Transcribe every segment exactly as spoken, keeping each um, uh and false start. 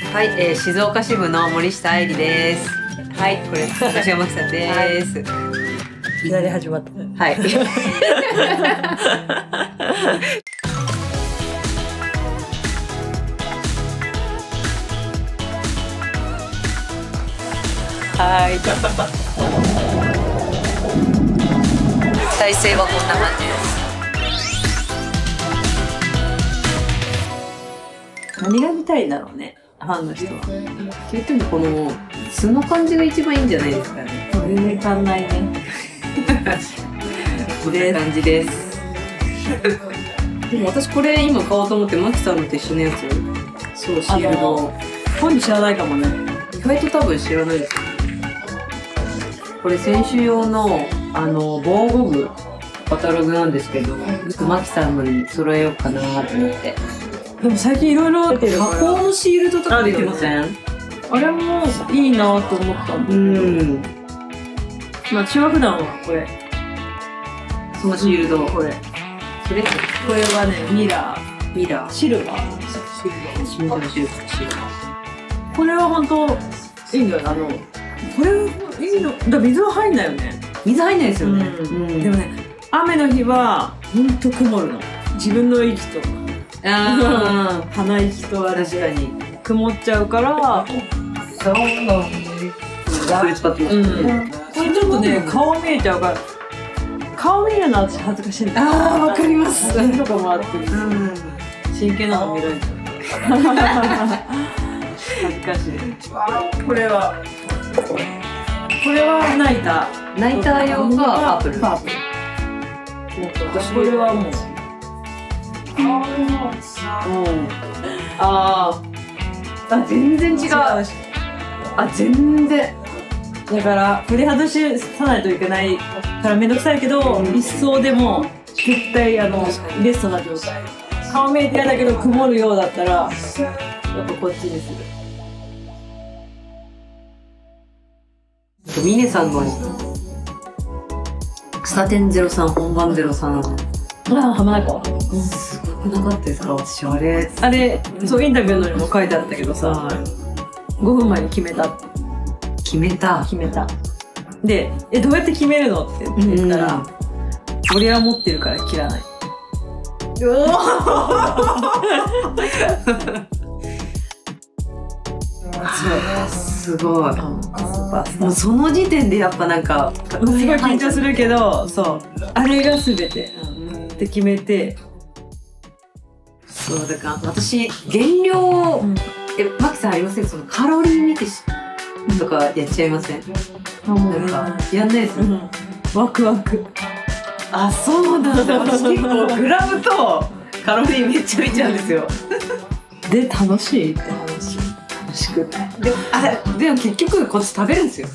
はい、えー、静岡支部の森下愛理です。はい、これ東山さんです。 いきなり始まった。 はい。はい。体勢はこんな感じです。 何が見たいんだろうね、ファンの人は。 言ってもこの素の感じが一番いいんじゃないですかね。 全然変わんないね。 こんな感じです。でも私これ今買おうと思ってマキさんのと一緒のやつ。そう、シールド。 本人知らないかもね。 意外と多分知らないですよ。これ選手用のあの防護具カタログなんですけど、マキさんのに揃えようかなと思って。 でも最近いろいろ出てるから。 加工のシールドとか出てません？ あれもいいなと思ったんだけど。うん。まあ私は普段はこれ。 そのシールド、これ。それこれはね、ミラー。 ミラー。 シルバー。 シルバー。シルバー。シルバー。 これは本当いいんだよね。あの、これいいの。だ水は入んないよね。 水入んないですよね。 うん。でもね、雨の日は本当曇るの。自分の息と。ああ。鼻息とあれ確かに曇っちゃうから。そうなの。これ使ってますね。これちょっとね、顔見えちゃうから。顔見るのは私恥ずかしいんだ。 ああ、わかります。 何とかもあってる。真剣なの見られちゃう。恥ずかしい。これは。これはナイター。 ナイター用がパープル。 パープル。これはもう。 ああ。全然違う。あ、全然。 だから振り外しさないといけないからめんどくさいけど、一層でも絶対あのベストな状態。顔見えて嫌だけど曇るようだったらやっぱこっちにする。ミネさんの草天ゼロさん本番ゼロさん。 ああ、浜名湖。 すごくなかったですか？私あれあれそうインタビューのにも書いてあったけどさ、ごふんまえに決めたって。 決めた決めたで、え、どうやって決めるのって言ったら、うん、俺は持ってるから切らない。 すごい。もうその時点でやっぱなんかすごい緊張するけど、そうあれが全てって決めて。 そうだから私減量、うん、えマキさんありません？そのカロリー見てとかやっちゃいません？なんかやんないですよ。 ワクワク。 あ、そうなんだ。私結構グラムとカロリーめっちゃ見ちゃうんですよ。 で楽しいって話。楽しくない。 でもあでも結局こっち食べるんですよ。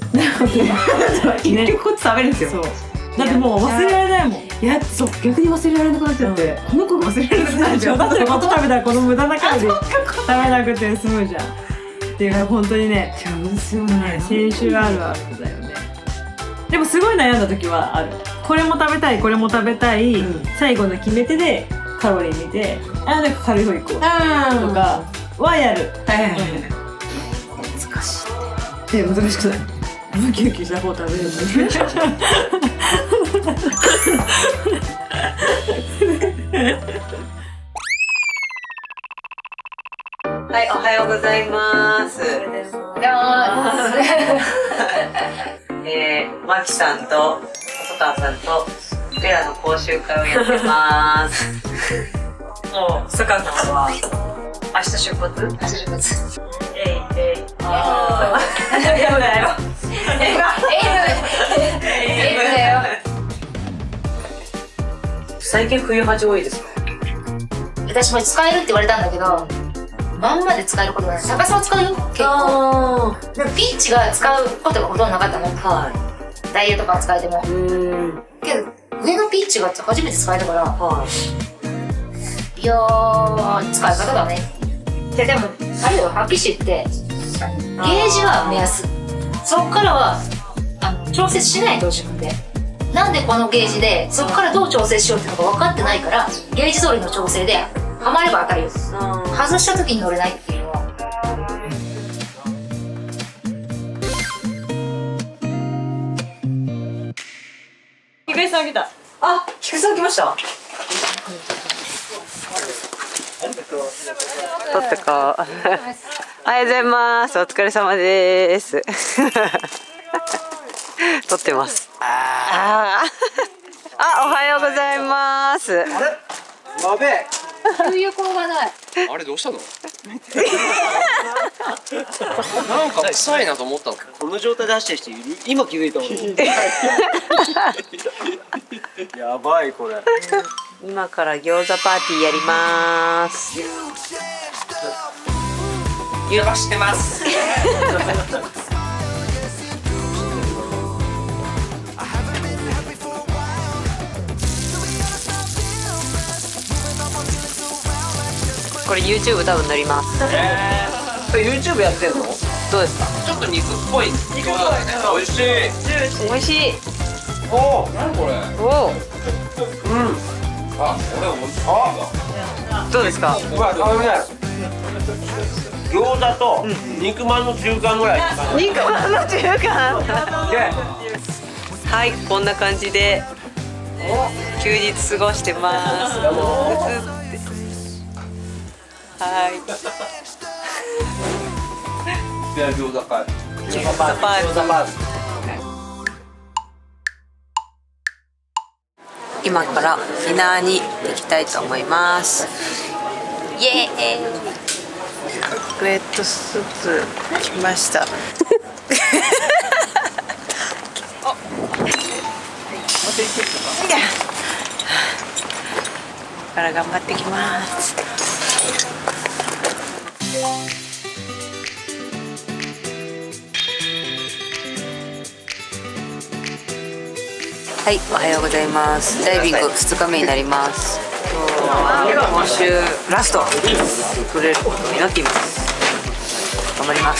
結局こっち食べるんですよ。 だってもう忘れられないもん。 いや、そう逆に忘れられなくなっちゃって、この子が忘れられなくなっちゃう。 だってこと食べたらこの無駄なカロリー食べなくて済むじゃん。っていうか本当にね、先週あるあるだよね。でもすごい悩んだ時はある。これも食べたい、これも食べたい、うん、最後の決め手でカロリー見て、あ、なんか軽い方行こうとかはやる。 はいはいはい。難しい。 え、難しくない？ウキウキした方食べるのに。 はい、おはようございます。えー、マキさんと細川さんとペラの講習会をやってます。もう細川さんは明日出発？明日出発。えいえい。ああ。えいだよ。えいだよ。最近冬恥多いですか？ 私も使えるって言われたんだけど。まんまで使えることがない。逆さを使うよ、結構。でもピッチが使うことがほとんどなかったの。はい。ダイヤとか使えても。うん。けど、上のピッチが初めて使えたから、はい。いやー、使い方だね。で、でも、あれよ、ハッピッシュって、ゲージは目安。そっからは、あの、調節しないと自分で。なんでこのゲージで、そっからどう調整しようっていうのが分かってないから、ゲージ通りの調整で、はまれば当たるよ。外した時に乗れないっていうのはさん来た。あ、菊池さん来ました。 撮ったか。おはようございます。お疲れ様です。撮ってます。ああ、おはようございます。あれ、やべえ。給油口がない。 あれどうしたの？なんか臭いなと思ったの。 この状態で走ってる人いる？今気づいたもん。やばいこれ。 今から餃子パーティーやります。 揺らしてます。 これ YouTube 多分載ります。 えー、これ YouTube やってんの？ どうですか？ ちょっと肉っぽい。肉っぽいね。美味しい。 美味しい。 おお、何これ？ おお。うん。 あ、これ美味しいわ。 どうですか？ うわ、あのね、餃子と肉まんの中間ぐらい。 肉まんの中間。はい、こんな感じで休日過ごしてます。はい。 いや、餃子パーティー。 餃子パーティー。今からディナーに行きたいと思います。イエーイ。グレットスープ来ました。これから頑張ってきます。はい、おはようございます。ダイビングふつかめになります。今週ラスト取れることになっています。頑張ります。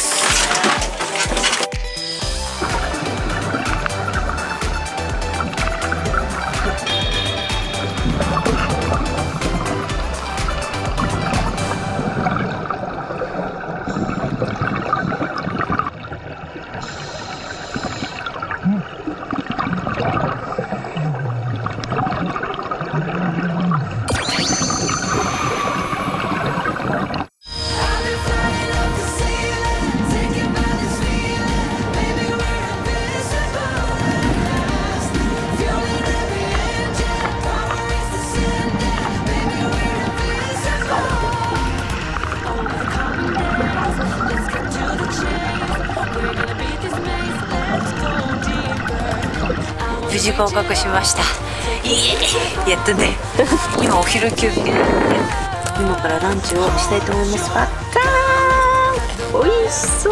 無事合格しました。イエーイ、やったね。今お昼休憩なので今からランチをしたいと思います。パッターン、美味しそう。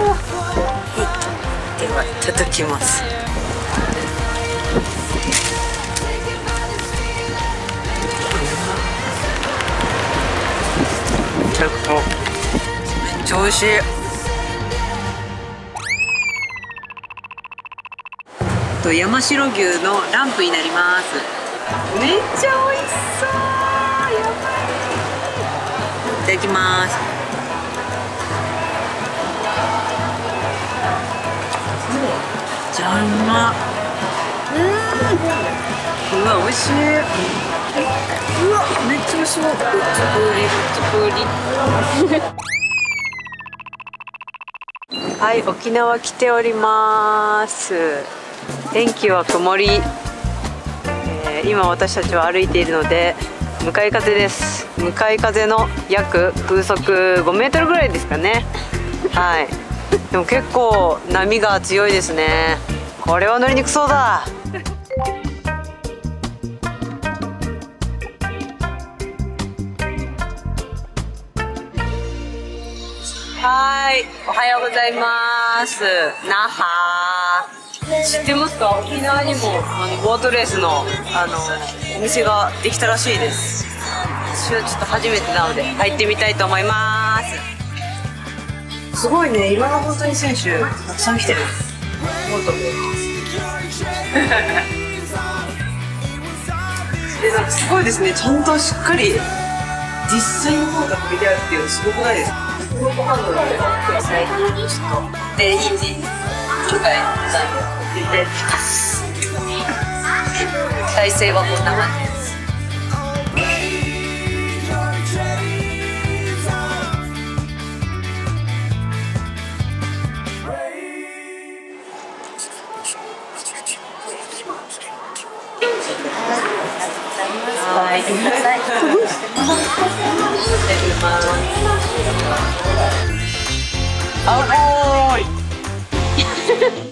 ではいただきます。めっちゃ美味しい。と山城牛のランプになります。めっちゃ美味しそう。やばい。いただきます。じゃあうま。うん。うわ美味しい。うわめっちゃ美味しそう。ぶっつぶりぶっつぶり。はい、沖縄来ております。天気は曇り、えー、今私たちは歩いているので向かい風です。向かい風の約風速ごメートルぐらいですかね。はい、でも結構波が強いですね。これは乗りにくそうだ。はい、おはようございます。那覇知ってますか？沖縄にもあのボートレースのあのお店ができたらしいです。私はちょっと初めてなので入ってみたいと思います。すごいね、いろんな本当に選手たくさん来てる。ボートもでなんかすごいですね、ちゃんとしっかり実際のボートが見てあるっていうのすごくないですか？ロープハンドルで最近ちょっとでいいじ機会なんで。 体勢はこんな感じです。はい。 あおーい